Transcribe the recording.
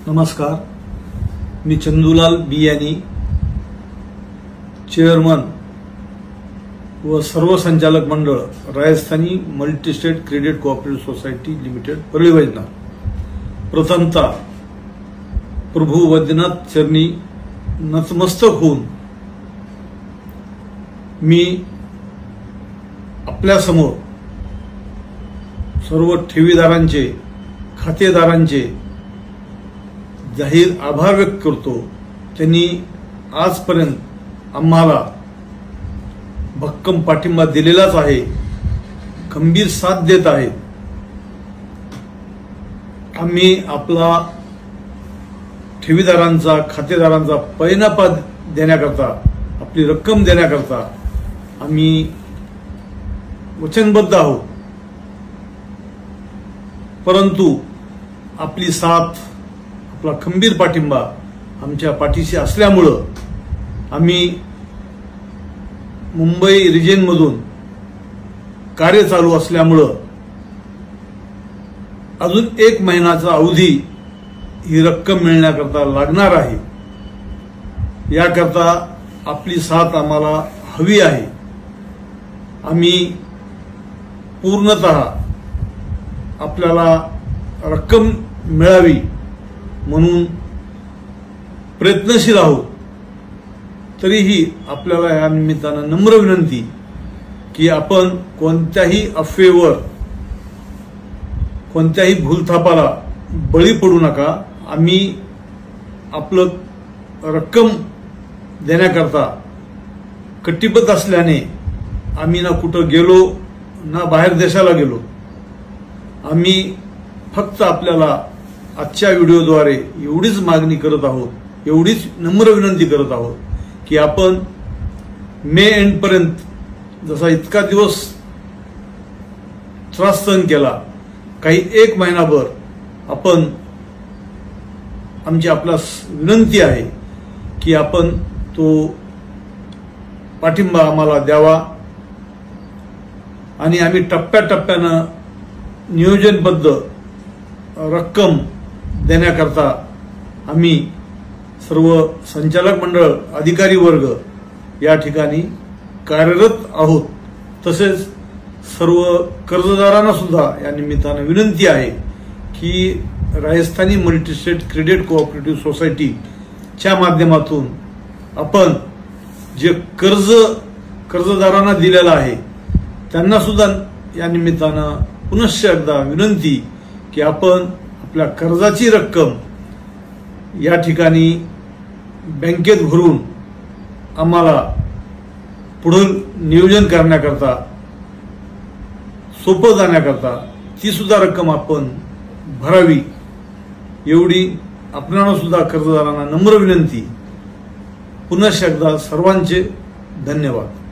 नमस्कार, मी चंदूलाल बियानी, चेअरमन व सर्व संचालक मंडळ Rajasthani multistate credit cooperative society limited Parli Vaijnath. प्रथमतः प्रभू वैद्यनाथ चरणी नतमस्तक होऊन मी आपल्या समोर सर्व ठेवीदारांचे, खातेदारांचे जाहीर आभार व्यक्त करतो। त्यांनी आजपर्यंत आम्हाला भक्कम पाठिंबा दिलेलाच आहे, खंबीर साथ देत आहेत। आम्ही आपला ठेवीदारांचा, खातेदारांचा पैनापा देण्याकरता, आपली रक्कम देण्याकरता आम्ही वचनबद्ध आहोत। परंतु आपली साथ, आपला खंबीर पाठिंबा आमच्या पाठीशी असल्यामुळे आम्ही मुंबई रिजनमधून कार्य चालू असल्यामुळे अजून 1 महिन्याचा अवधी ही रक्कम मिळण्याकरता लागणार आहे। याकरता आपली साथ आम्हाला हवी आहे। आम्ही पूर्णतः आपल्याला रक्कम मिळावी म्हणून प्रयत्नशील आहोत। तरीही आपल्याला या निमित्तानं नम्र विनंती की आपण कोणत्याही अफवेवर, कोणत्याही भूलथापाला बळी पडू नका। आम्ही आपलं रक्कम देण्याकरता कटिबद्ध असल्याने आम्ही ना कुठं गेलो, ना बाहेर देशाला गेलो। आम्ही फक्त आपल्याला आजच्या व्हिडिओद्वारे एवढीच मागणी करत आहोत, एवढीच नम्र विनंती करत आहोत की आपण मे एंड पर्यंत जसा इतका दिवस त्रास सहन केला, काही 1 महिनाभर आपण आमची आपला विनंती आहे की आपण तो पाठिंबा आम्हाला द्यावा आणि आम्ही टप्प्याटप्प्यानं नियोजनबद्ध रक्कम देण्याकरता आम्ही सर्व संचालक मंडळ, अधिकारी वर्ग या ठिकाणी कार्यरत आहोत। तसेच सर्व कर्जदारांना सुद्धा या निमित्तानं विनंती आहे की राजस्थानी मल्टीस्टेट क्रेडिट कोऑपरेटिव्ह सोसायटीच्या माध्यमातून आपण जे कर्जदारांना दिलेलं आहे त्यांना सुद्धा या निमित्तानं पुनश्च एकदा विनंती की आपण आपल्या कर्जाची रक्कम या ठिकाणी बँकेत भरून आम्हाला पुढील नियोजन करण्याकरता, सोपं जाण्याकरता ती सुद्धा रक्कम आपण भरावी, एवढी आपणाला सुद्धा कर्जदारांना नम्र विनंती। पुनश्च एकदा सर्वांचे धन्यवाद।